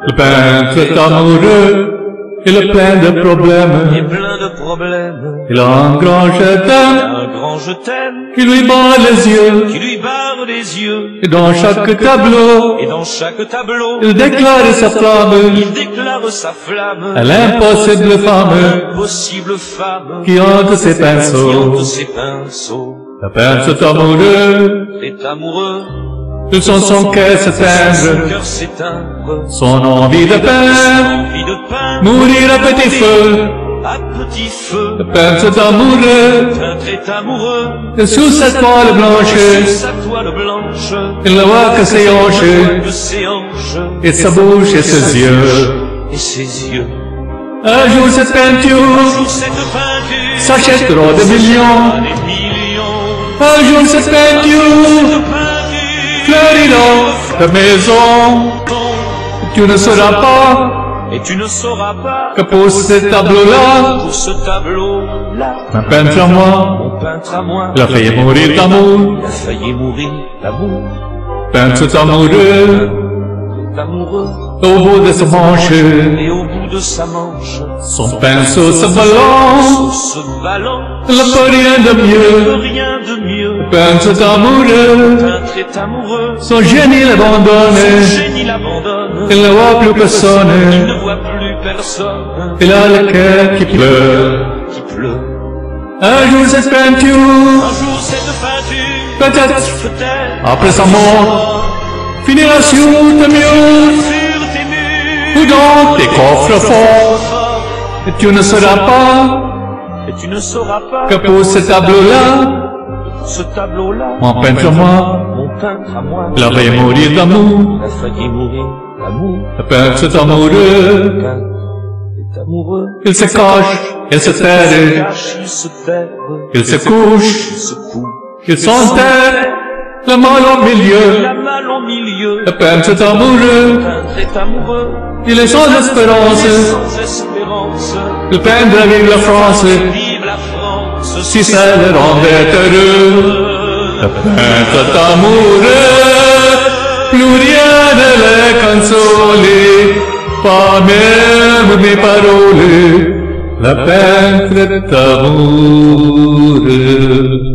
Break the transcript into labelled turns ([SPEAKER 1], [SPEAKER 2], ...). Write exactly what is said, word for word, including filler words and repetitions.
[SPEAKER 1] Le peintre est amoureux, il est plein de problèmes.
[SPEAKER 2] Il est plein de problèmes.
[SPEAKER 1] Il a un grand je t'aime,
[SPEAKER 2] Un grand je t'aime
[SPEAKER 1] qui lui bat les yeux.
[SPEAKER 2] qui lui barre les yeux.
[SPEAKER 1] Et dans chaque tableau,
[SPEAKER 2] Et dans chaque tableau,
[SPEAKER 1] il déclare sa flamme
[SPEAKER 2] il déclare sa flamme.
[SPEAKER 1] à l'impossible femme
[SPEAKER 2] Impossible femme
[SPEAKER 1] qui hante ses
[SPEAKER 2] qui
[SPEAKER 1] pinceaux.
[SPEAKER 2] hante ses pinceaux.
[SPEAKER 1] Le peintre est amoureux,
[SPEAKER 2] Est amoureux,
[SPEAKER 1] de son son cœur
[SPEAKER 2] son
[SPEAKER 1] s'éteindre,
[SPEAKER 2] cœur s'éteindre.
[SPEAKER 1] son envie de peindre,
[SPEAKER 2] Envie de peindre
[SPEAKER 1] mourir à petit feu.
[SPEAKER 2] à petit feu.
[SPEAKER 1] Le peintre est amoureux,
[SPEAKER 2] Le peintre est amoureux.
[SPEAKER 1] et sous sa toile
[SPEAKER 2] Sous
[SPEAKER 1] blanche,
[SPEAKER 2] sa toile blanche,
[SPEAKER 1] il ne voit que ses hanches,
[SPEAKER 2] de ses hanches
[SPEAKER 1] et sa bouche et ses yeux.
[SPEAKER 2] et ses yeux.
[SPEAKER 1] Un jour cette peinture
[SPEAKER 2] Pour cette peinture,
[SPEAKER 1] s'achètera des millions.
[SPEAKER 2] des millions.
[SPEAKER 1] Un jour cette peinture
[SPEAKER 2] Cette peinture
[SPEAKER 1] fleurira ta maison. Tu ne sauras pas
[SPEAKER 2] et tu ne sauras pas
[SPEAKER 1] que pour ce tableau-là,
[SPEAKER 2] pour ce tableau-là,
[SPEAKER 1] un peintre à moi,
[SPEAKER 2] mon peintre à moi,
[SPEAKER 1] il a failli mourir d'amour.
[SPEAKER 2] il a failli mourir d'amour.
[SPEAKER 1] Peintre est amoureux,
[SPEAKER 2] Est amoureux
[SPEAKER 1] au bout de sa manche,
[SPEAKER 2] et au bout de sa manche,
[SPEAKER 1] son pinceau se balance.
[SPEAKER 2] ce ballon,
[SPEAKER 1] Il n'a pas rien de mieux.
[SPEAKER 2] rien de mieux.
[SPEAKER 1] Peintre est
[SPEAKER 2] Le
[SPEAKER 1] amoureux,
[SPEAKER 2] peintre est amoureux,
[SPEAKER 1] son génie l'abandonne.
[SPEAKER 2] son génie l'abandonne.
[SPEAKER 1] Il ne voit plus
[SPEAKER 2] Il
[SPEAKER 1] personne.
[SPEAKER 2] ne voit plus personne
[SPEAKER 1] Il a le cœur qui pleure.
[SPEAKER 2] qui pleut.
[SPEAKER 1] Un jour cette peinture,
[SPEAKER 2] Un jour cette peinture,
[SPEAKER 1] peut-être
[SPEAKER 2] peut-être
[SPEAKER 1] après sa mort, finira sur tes murs
[SPEAKER 2] sur tes murs,
[SPEAKER 1] ou dans tes coffres forts. Et tu ne sauras pas
[SPEAKER 2] et tu ne sauras pas
[SPEAKER 1] que pour ce tableau-là,
[SPEAKER 2] ce tableau-là,
[SPEAKER 1] mon peintre à moi,
[SPEAKER 2] mon peintre à moi,
[SPEAKER 1] il a failli mourir d'amour.
[SPEAKER 2] il a failli mourir d'amour.
[SPEAKER 1] Le peintre est
[SPEAKER 2] Le
[SPEAKER 1] amoureux,
[SPEAKER 2] peintre est amoureux,
[SPEAKER 1] il se cache, il se
[SPEAKER 2] il se
[SPEAKER 1] terre,
[SPEAKER 2] cache, il se terre,
[SPEAKER 1] il se couche,
[SPEAKER 2] il se couche,
[SPEAKER 1] il s'enterre, le mal au milieu.
[SPEAKER 2] la malle au milieu.
[SPEAKER 1] Le peintre est
[SPEAKER 2] Le
[SPEAKER 1] amoureux,
[SPEAKER 2] peintre est amoureux,
[SPEAKER 1] il est sans
[SPEAKER 2] il est
[SPEAKER 1] espérance.
[SPEAKER 2] sans espérance.
[SPEAKER 1] Le peintre vive la France,
[SPEAKER 2] Vive la France,
[SPEAKER 1] si ça le rendait heureux. Le peintre est amoureux, plus rien ne le consoler, pas même mes paroles. Le peintre est amoureux.